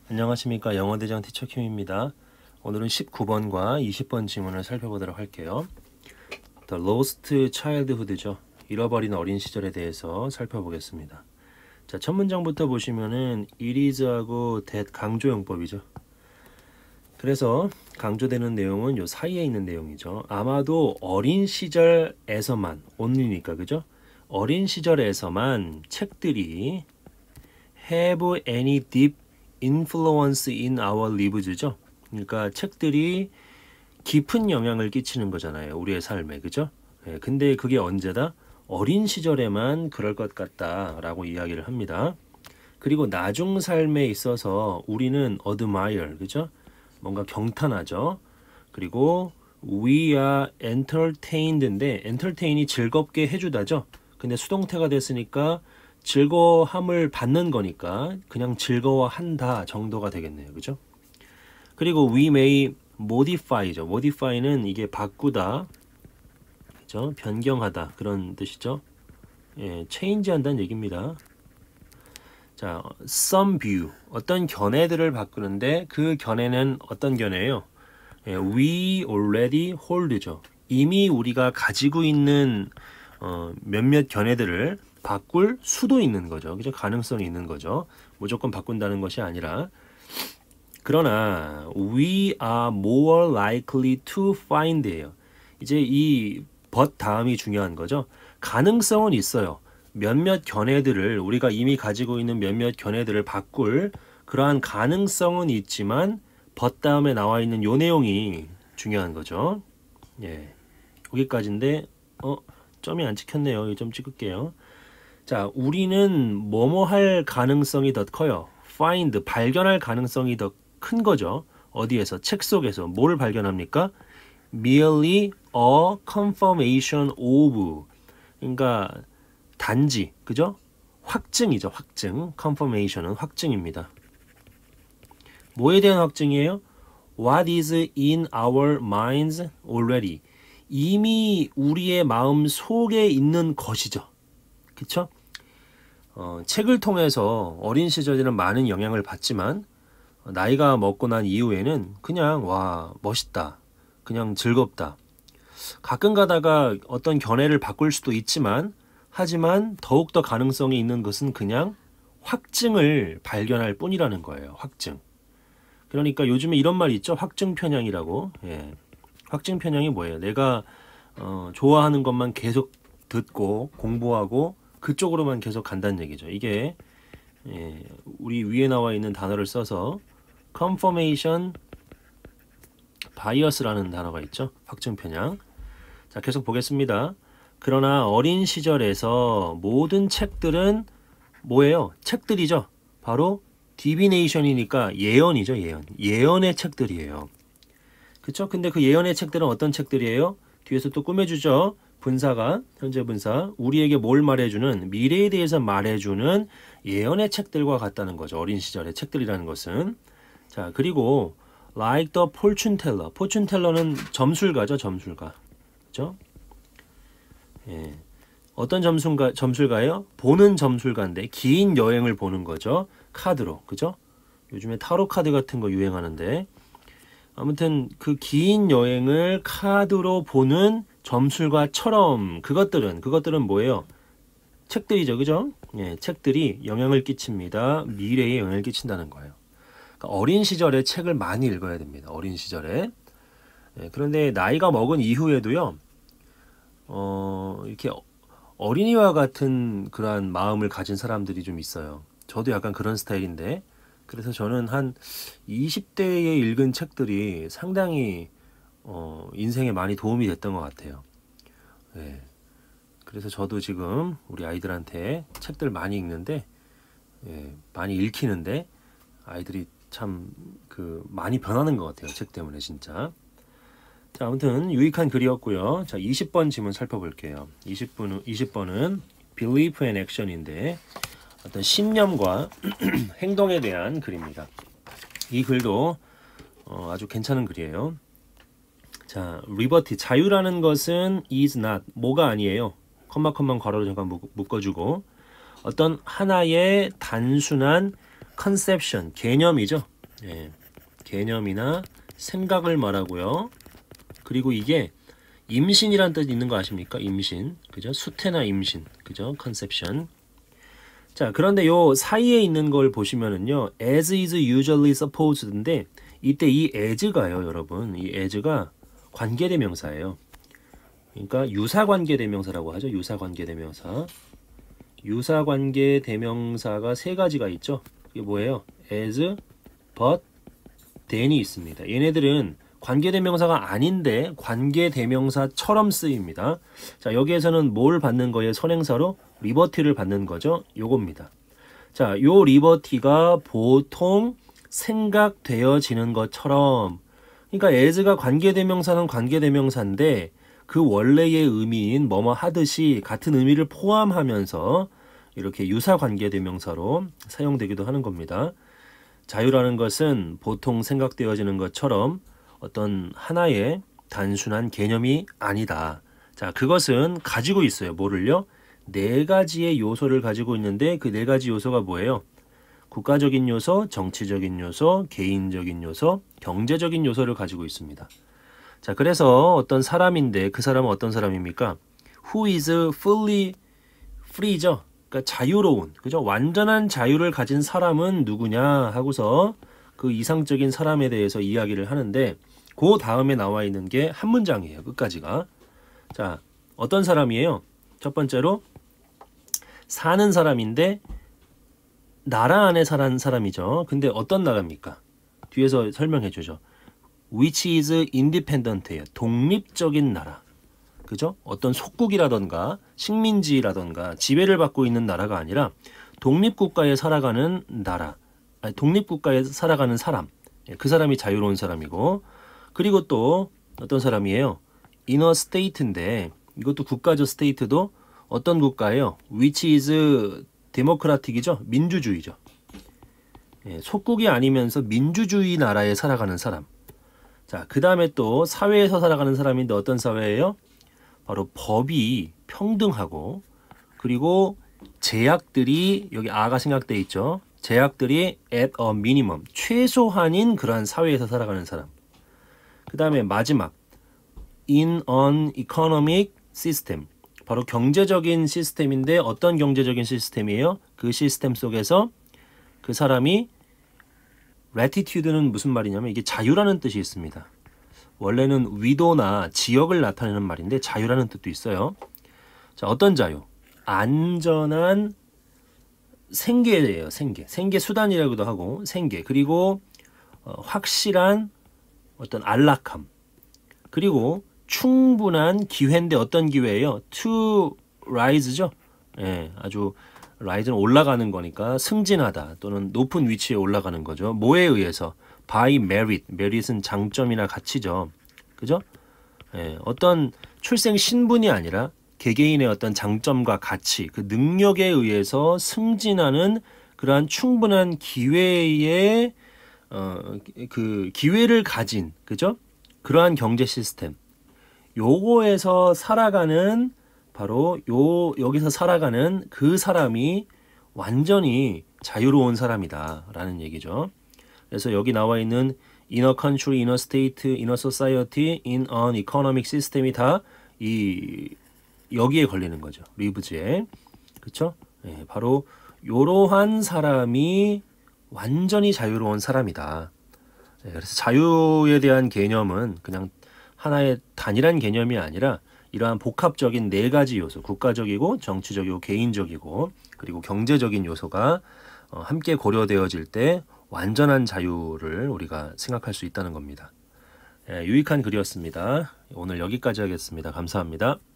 안녕하십니까. 영어대장 티처 킴입니다. 오늘은 19번과 20번 지문을 살펴보도록 할게요. The Lost Childhood죠. 잃어버린 어린 시절에 대해서 살펴보겠습니다. 자, 첫 문장부터 보시면은 it is하고 that 강조용법이죠. 그래서 강조되는 내용은 요 사이에 있는 내용이죠. 아마도 어린 시절에서만, only니까 그죠? 어린 시절에서만 책들이 have any deep influence in our lives죠. 그러니까 책들이 깊은 영향을 끼치는 거잖아요. 우리의 삶에, 그죠? 예, 근데 그게 언제다? 어린 시절에만 그럴 것 같다라고 이야기를 합니다. 그리고 나중 삶에 있어서 우리는 admire, 그죠? 뭔가 경탄하죠. 그리고 we are entertained인데 entertain이 즐겁게 해주다죠. 근데 수동태가 됐으니까 즐거움을 받는 거니까 그냥 즐거워한다 정도가 되겠네요. 그죠? 그리고 we may modify죠. modify는 이게 바꾸다, 그죠? 변경하다 그런 뜻이죠. 예, change한다는 얘기입니다. 자, some view 어떤 견해들을 바꾸는데 그 견해는 어떤 견해예요? 예, we already hold죠. 이미 우리가 가지고 있는 몇몇 견해들을 바꿀 수도 있는 거죠. 그죠? 가능성이 있는 거죠. 무조건 바꾼다는 것이 아니라. 그러나 we are more likely to find예요. 이제 이 but 다음이 중요한 거죠. 가능성은 있어요. 몇몇 견해들을 우리가 이미 가지고 있는 몇몇 견해들을 바꿀 그러한 가능성은 있지만 but 다음에 나와 있는 요 내용이 중요한 거죠. 예. 여기까지인데 점이 안 찍혔네요. 이 점 찍을게요. 자, 우리는 뭐뭐 할 가능성이 더 커요. find, 발견할 가능성이 더 큰 거죠. 어디에서? 책 속에서. 뭘 발견합니까? merely a confirmation of. 그러니까 단지, 그죠? 확증이죠. 확증. confirmation은 확증입니다. 뭐에 대한 확증이에요? What is in our minds already. 이미 우리의 마음 속에 있는 것이죠. 그쵸? 책을 통해서 어린 시절에는 많은 영향을 받지만 나이가 먹고 난 이후에는 그냥 와 멋있다, 그냥 즐겁다. 가끔 가다가 어떤 견해를 바꿀 수도 있지만 하지만 더욱더 가능성이 있는 것은 그냥 확증을 발견할 뿐이라는 거예요. 확증. 그러니까 요즘에 이런 말이 있죠. 확증 편향이라고. 예. 확증 편향이 뭐예요? 내가 좋아하는 것만 계속 듣고 공부하고 그쪽으로만 계속 간다는 얘기죠. 이게 우리 위에 나와 있는 단어를 써서 confirmation bias라는 단어가 있죠. 확증 편향. 자, 계속 보겠습니다. 그러나 어린 시절에서 모든 책들은 뭐예요? 책들이죠. 바로 divination이니까 예언이죠. 예언. 예언의 책들이에요. 그쵸? 근데 그 예언의 책들은 어떤 책들이에요? 뒤에서 또 꾸며주죠. 분사가, 현재 분사, 우리에게 뭘 말해주는, 미래에 대해서 말해주는 예언의 책들과 같다는 거죠. 어린 시절의 책들이라는 것은. 자, 그리고 like the fortune teller. fortune teller는 점술가죠. 점술가. 그죠? 예. 어떤 점술가예요? 보는 점술가인데 긴 여행을 보는 거죠. 카드로. 그죠? 요즘에 타로 카드 같은 거 유행하는데 아무튼 그 긴 여행을 카드로 보는 점술가처럼 그것들은 뭐예요? 책들이죠. 그죠? 예, 책들이 영향을 끼칩니다. 미래에 영향을 끼친다는 거예요. 그러니까 어린 시절에 책을 많이 읽어야 됩니다. 어린 시절에. 예, 그런데 나이가 먹은 이후에도요. 이렇게 어린이와 같은 그러한 마음을 가진 사람들이 좀 있어요. 저도 약간 그런 스타일인데 그래서 저는 한 20대에 읽은 책들이 상당히 인생에 많이 도움이 됐던 것 같아요. 네. 그래서 저도 지금 우리 아이들한테 책들 많이 읽는데 많이 읽히는데 아이들이 참 많이 변하는 것 같아요. 책 때문에 진짜. 자, 아무튼 유익한 글이었고요. 자, 20번 지문 살펴볼게요. 20번은 belief and action인데 어떤 신념과 행동에 대한 글입니다. 이 글도 아주 괜찮은 글이에요. 자, liberty, 자유라는 것은 is not, 뭐가 아니에요. 컴마 괄호로 잠깐 묶어주고 어떤 하나의 단순한 conception, 개념이죠. 예, 개념이나 생각을 말하고요. 그리고 이게 임신이란 뜻 있는 거 아십니까? 임신, 그죠? 수태나 임신, 그죠? 컨셉션. 자, 그런데 요 사이에 있는 걸 보시면은요, as is usually supposed인데 이때 이 as가요, 여러분. 이 as가 관계대명사예요. 그러니까 유사관계대명사라고 하죠. 유사관계대명사. 유사관계대명사가 세 가지가 있죠. 이게 뭐예요? as, but, then이 있습니다. 얘네들은 관계대명사가 아닌데 관계대명사처럼 쓰입니다. 자, 여기에서는 뭘 받는 거예요? 선행사로 리버티를 받는 거죠. 요겁니다. 자, 요 리버티가 보통 생각되어지는 것처럼, 그러니까 as가 관계대명사는 관계대명사인데 그 원래의 의미인 뭐뭐 하듯이 같은 의미를 포함하면서 이렇게 유사관계대명사로 사용되기도 하는 겁니다. 자유라는 것은 보통 생각되어지는 것처럼 어떤 하나의 단순한 개념이 아니다. 자, 그것은 가지고 있어요. 뭐를요? 네 가지의 요소를 가지고 있는데 그 네 가지 요소가 뭐예요? 국가적인 요소, 정치적인 요소, 개인적인 요소, 경제적인 요소를 가지고 있습니다. 자, 그래서 어떤 사람인데 그 사람은 어떤 사람입니까? Who is fully free죠. 그러니까 자유로운, 그죠? 완전한 자유를 가진 사람은 누구냐 하고서 그 이상적인 사람에 대해서 이야기를 하는데 그 다음에 나와 있는 게 한 문장이에요. 끝까지가. 자, 어떤 사람이에요? 첫 번째로 사는 사람인데 나라 안에 사는 사람이죠. 근데 어떤 나라입니까? 뒤에서 설명해 주죠. Which is independent예요. 독립적인 나라. 그죠? 어떤 속국이라던가 식민지라던가 지배를 받고 있는 나라가 아니라 독립국가에 살아가는 나라. 아니, 독립국가에 살아가는 사람. 그 사람이 자유로운 사람이고, 그리고 또 어떤 사람이에요? inner state인데 이것도 국가죠. state도 어떤 국가예요? which is democratic이죠. 민주주의죠. 예, 속국이 아니면서 민주주의 나라에 살아가는 사람. 자, 그 다음에 또 사회에서 살아가는 사람인데 어떤 사회예요? 바로 법이 평등하고, 그리고 제약들이 여기 아가 생략돼 있죠. 제약들이 at a minimum, 최소한인 그러한 사회에서 살아가는 사람. 그 다음에 마지막 in an economic system, 바로 경제적인 시스템인데 어떤 경제적인 시스템이에요? 그 시스템 속에서 그 사람이 latitude는 무슨 말이냐면 이게 자유라는 뜻이 있습니다. 원래는 위도나 지역을 나타내는 말인데 자유라는 뜻도 있어요. 자, 어떤 자유? 안전한 생계예요. 생계 수단이라고도 하고 생계. 그리고 확실한 어떤 안락함. 그리고 충분한 기회인데 어떤 기회예요? To rise죠. 예, 아주 rise는 올라가는 거니까 승진하다 또는 높은 위치에 올라가는 거죠. 뭐에 의해서? by merit. merit은 장점이나 가치죠. 그죠? 예, 어떤 출생 신분이 아니라 개개인의 어떤 장점과 가치, 그 능력에 의해서 승진하는 그러한 충분한 기회의 그 기회를 가진, 그죠? 그러한 경제 시스템. 요거에서 살아가는 바로 여기서 살아가는 그 사람이 완전히 자유로운 사람이다라는 얘기죠. 그래서 여기 나와 있는 inner country, inner state, inner society, in an economic system이 다 여기에 걸리는 거죠. 리브즈에. 그렇죠? 예, 바로 이러한 사람이 완전히 자유로운 사람이다. 예, 그래서 자유에 대한 개념은 그냥 하나의 단일한 개념이 아니라 이러한 복합적인 네 가지 요소, 국가적이고 정치적이고 개인적이고 그리고 경제적인 요소가 함께 고려되어질 때 완전한 자유를 우리가 생각할 수 있다는 겁니다. 예, 유익한 글이었습니다. 오늘 여기까지 하겠습니다. 감사합니다.